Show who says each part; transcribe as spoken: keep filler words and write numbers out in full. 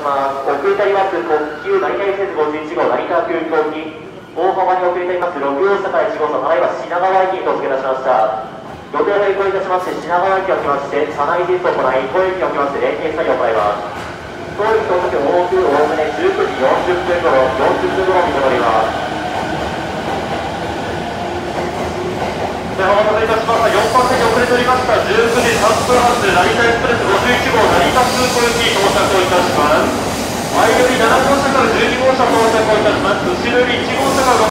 Speaker 1: します。遅れてあります特急成田線ごじゅういち号成田空港行き、大幅に遅れてありますろく号車からいち号車、ただいま品川駅に到着いたしました。予定変更いたしまして、品川駅を来まして、車内テストを行い、当駅を来まして、連携作業を行います。当駅到着往復おおむねじゅうくじよんじゅっぷん頃、よんじゅっぷん頃見込んでおります。お待たせいたしました。よんばん線に遅れておりましたじゅうくじさんぷん発成田エクスプレスごじゅういち号成田空港行き到着をいたします。前よりなな号車からじゅうに号車到着をいたします。後ろよりいち号車から